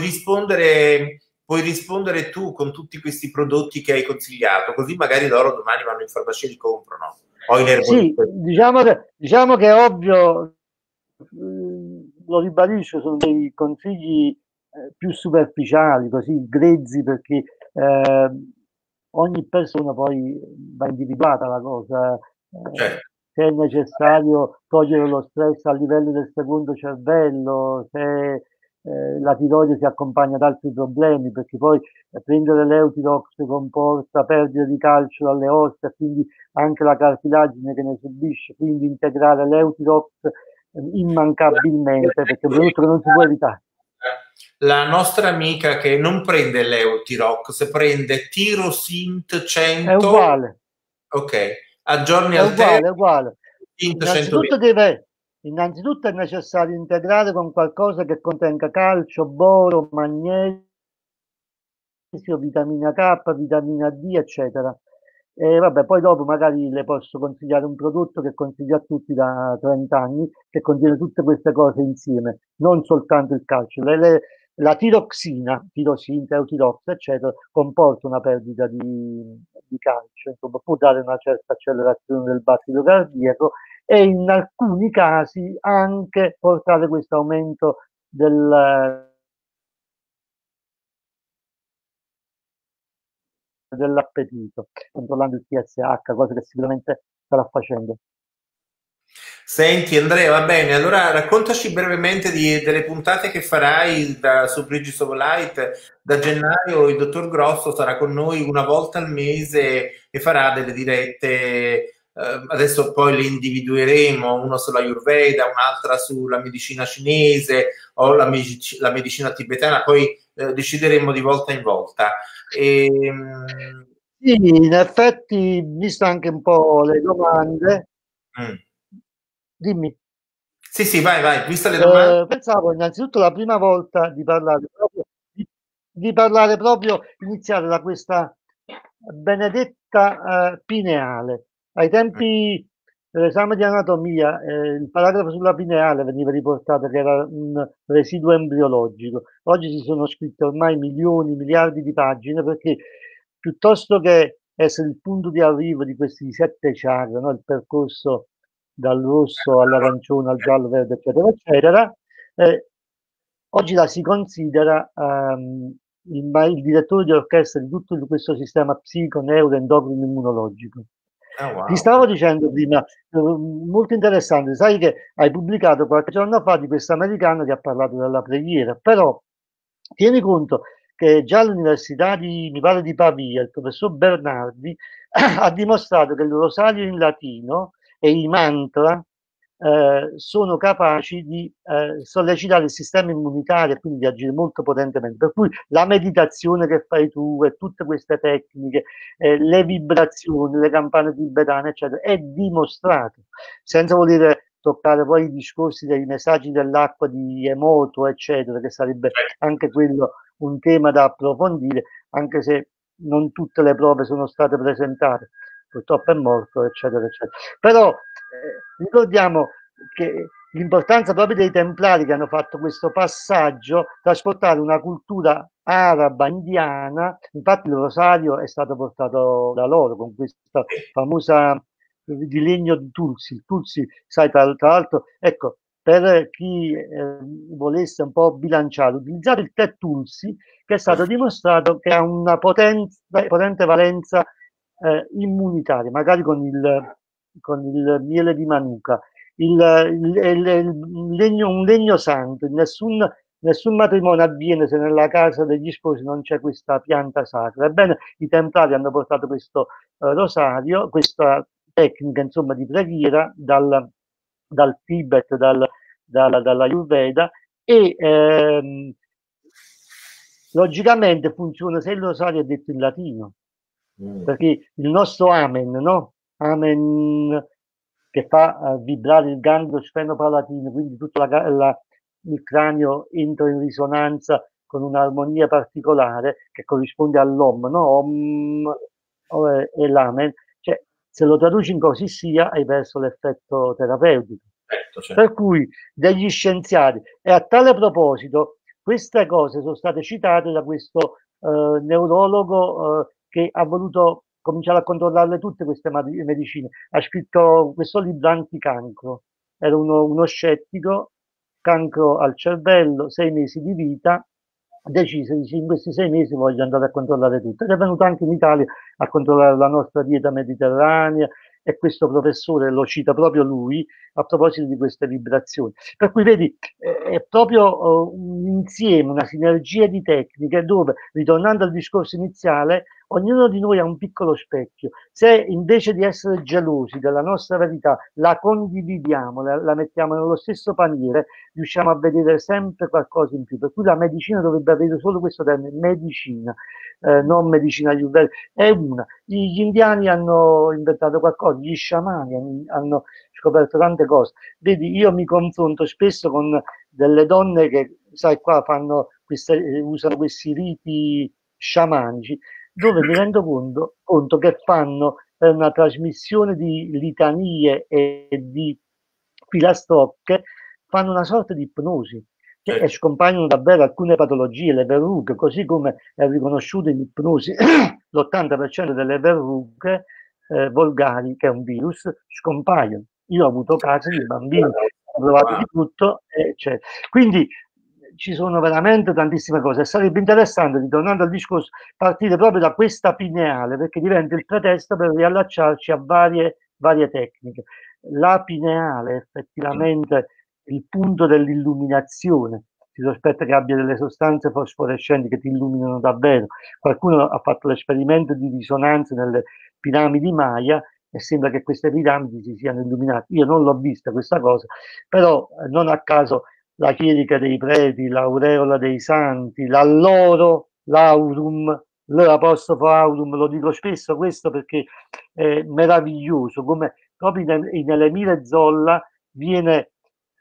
puoi rispondere tu con tutti questi prodotti che hai consigliato, così magari loro domani vanno in farmacia e li comprano. O in sì, erboristeria. diciamo che è ovvio, lo ribadisco, sono dei consigli più superficiali, così grezzi, perché eh, ogni persona poi va individuata la cosa. Certo. Se è necessario togliere lo stress a livello del secondo cervello, se la tiroide si accompagna ad altri problemi, perché poi prendere l'Eutirox comporta perdita di calcio dalle ossa, quindi anche la cartilagine che ne subisce, quindi integrare l'Eutirox immancabilmente, perché è un prodotto che non si può evitare. La nostra amica che non prende l'Eutirox, prende Tirosint È 100, uguale, ok, a giorni è alterni, uguale, è uguale. Tirosint Innanzitutto 120. innanzitutto è necessario integrare con qualcosa che contenga calcio, boro, magnesio, vitamina K, vitamina D, eccetera. E vabbè, poi dopo magari le posso consigliare un prodotto che consiglio a tutti da 30 anni, che contiene tutte queste cose insieme, non soltanto il calcio. La tiroxina, tirosina, eutirox, eccetera, comporta una perdita di calcio, insomma, può dare una certa accelerazione del battito cardiaco e in alcuni casi anche portare questo aumento dell'appetito, controllando il TSH, cosa che sicuramente starà facendo. Senti Andrea, va bene, allora raccontaci brevemente delle puntate che farai su Bridges of Light. Da gennaio il dottor Grosso sarà con noi una volta al mese e farà delle dirette. Adesso poi le individueremo, una sulla Ayurveda, un'altra sulla medicina cinese o la medicina tibetana, poi decideremo di volta in volta. Sì, in effetti, visto anche un po' le domande, Mm. dimmi. Sì, sì, vai, vista le domande. Pensavo innanzitutto la prima volta di parlare proprio, iniziare da questa benedetta pineale. Ai tempi dell'esame di anatomia, il paragrafo sulla pineale veniva riportato che era un residuo embriologico. Oggi si sono scritte ormai milioni, miliardi di pagine perché piuttosto che essere il punto di arrivo di questi 7 chakra, no? Il percorso dal rosso all'arancione, al giallo, verde, eccetera, eccetera. Oggi la si considera il direttore di orchestra di tutto questo sistema psico, neuro, endocrino, immunologico. Ah, Ti wow. stavo dicendo prima, molto interessante, sai che hai pubblicato qualche giorno fa di questo americano che ha parlato della preghiera, però tieni conto che già all'università mi pare di Pavia, il professor Bernardi ha dimostrato che il rosario in latino e i mantra sono capaci di sollecitare il sistema immunitario e quindi di agire molto potentemente. Per cui la meditazione che fai tu e tutte queste tecniche, le vibrazioni, le campane tibetane, eccetera, è dimostrato, senza voler toccare poi i discorsi dei messaggi dell'acqua di Emoto, eccetera, che sarebbe anche quello un tema da approfondire, anche se non tutte le prove sono state presentate, purtroppo è morto, eccetera, eccetera. Però ricordiamo che l'importanza proprio dei templari che hanno fatto questo passaggio, trasportare una cultura araba, indiana, infatti il rosario è stato portato da loro con questa famosa di legno di Tulsi. Il Tulsi, sai, tra l'altro, ecco, per chi volesse un po' bilanciare, utilizzate il tè Tulsi, che è stato dimostrato che ha una potente valenza immunitaria, magari con il miele di Manuka. Un legno santo, nessun matrimonio avviene se nella casa degli sposi non c'è questa pianta sacra. Ebbene, i templari hanno portato questo rosario, questa tecnica insomma di preghiera dal Tibet, dalla Ayurveda e logicamente funziona se il rosario è detto in latino, perché il nostro Amen, no? Amen che fa vibrare il ganglio sfenopalatino, quindi tutto il cranio entra in risonanza con un'armonia particolare che corrisponde all'Om, no? Om e l'Amen. Cioè, se lo traduci in così sia, hai perso l'effetto terapeutico. Certo. Per cui degli scienziati, e a tale proposito, queste cose sono state citate da questo neurologo che ha voluto cominciare a controllarle tutte queste medicine. Ha scritto questo libro anticancro. Era uno scettico, cancro al cervello, 6 mesi di vita, decise, dice, in questi 6 mesi voglio andare a controllare tutto. Ed è venuto anche in Italia a controllare la nostra dieta mediterranea e questo professore lo cita proprio lui a proposito di queste vibrazioni. Per cui vedi, è proprio insieme, una sinergia di tecniche dove, ritornando al discorso iniziale, ognuno di noi ha un piccolo specchio. Se invece di essere gelosi della nostra verità la condividiamo, la mettiamo nello stesso paniere, riusciamo a vedere sempre qualcosa in più. Per cui la medicina dovrebbe avere solo questo termine, medicina, non medicina ayurvedica, è una. Gli indiani hanno inventato qualcosa, gli sciamani hanno scoperto tante cose. Vedi, io mi confronto spesso con delle donne che, sai, qua usano questi riti sciamanici, dove mi rendo conto che fanno una trasmissione di litanie e di filastrocche, fanno una sorta di ipnosi e scompaiono davvero alcune patologie, le verruche, così come è riconosciuto in ipnosi l'80% delle verruche volgari, che è un virus, scompaiono. Io ho avuto casi di bambini, ho provato di tutto, quindi ci sono veramente tantissime cose. Sarebbe interessante, ritornando al discorso, partire proprio da questa pineale, perché diventa il pretesto per riallacciarci a varie tecniche. La pineale è effettivamente il punto dell'illuminazione. Si sospetta che abbia delle sostanze fosforescenti che ti illuminano davvero. Qualcuno ha fatto l'esperimento di risonanza nelle piramidi Maya e sembra che queste piramidi si siano illuminate. Io non l'ho vista questa cosa, però non a caso la chierica dei preti, l'aureola dei santi, l'alloro, l'aurum, l'apostrofo aurum, lo dico spesso questo perché è meraviglioso, come proprio in Elemire Zolla viene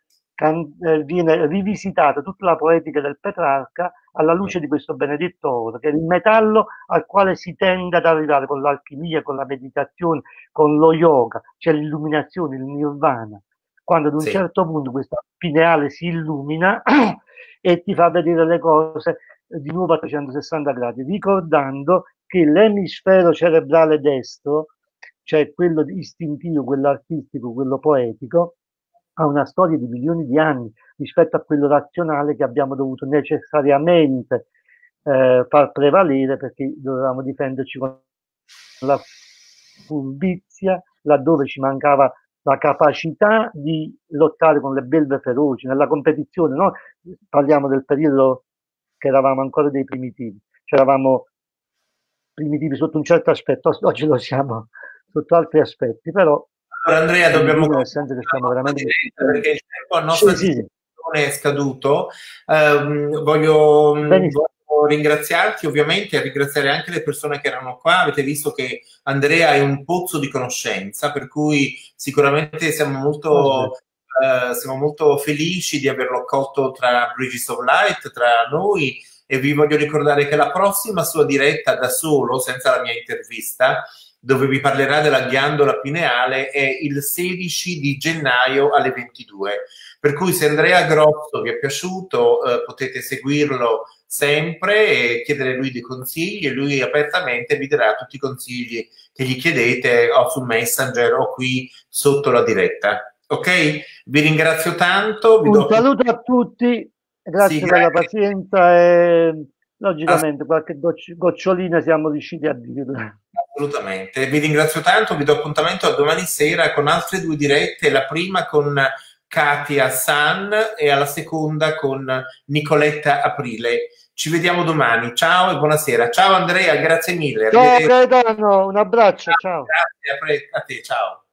rivisitata tutta la poetica del Petrarca alla luce di questo benedetto oro, che è il metallo al quale si tende ad arrivare con l'alchimia, con la meditazione, con lo yoga, cioè l'illuminazione, il nirvana. Quando ad un certo punto questa pineale si illumina e ti fa vedere le cose di nuovo a 360 gradi, ricordando che l'emisfero cerebrale destro, cioè quello istintivo, quello artistico, quello poetico, ha una storia di milioni di anni rispetto a quello razionale che abbiamo dovuto necessariamente far prevalere perché dovevamo difenderci con la furbizia, laddove ci mancava la capacità di lottare con le belve feroci, nella competizione, no? Parliamo del periodo che eravamo ancora dei primitivi, cioè eravamo primitivi sotto un certo aspetto, oggi lo siamo sotto altri aspetti, però allora Andrea, dobbiamo nel senso che stiamo veramente perché il tempo a nostra disposizione è scaduto. Voglio ringraziarti ovviamente e ringraziare anche le persone che erano qua. Avete visto che Andrea è un pozzo di conoscenza, per cui sicuramente siamo molto felici di averlo accolto tra Bridges of Light, tra noi, e vi voglio ricordare che la prossima sua diretta da solo, senza la mia intervista, dove vi parlerà della ghiandola pineale, è il 16 di gennaio alle 22. Per cui se Andrea Grosso vi è piaciuto, potete seguirlo sempre e chiedere a lui dei consigli, e lui apertamente vi darà tutti i consigli che gli chiedete o sul Messenger o qui sotto la diretta. Ok? Vi ringrazio tanto. Un saluto a tutti, grazie per la pazienza e logicamente qualche gocciolina siamo riusciti a dirla. Assolutamente, vi ringrazio tanto, vi do appuntamento a domani sera con altre 2 dirette, la prima con Katia San e alla seconda con Nicoletta Aprile. Ci vediamo domani, ciao e buonasera. Ciao Andrea, grazie mille. Ciao Gaetano, un abbraccio, ciao. Grazie a te, ciao.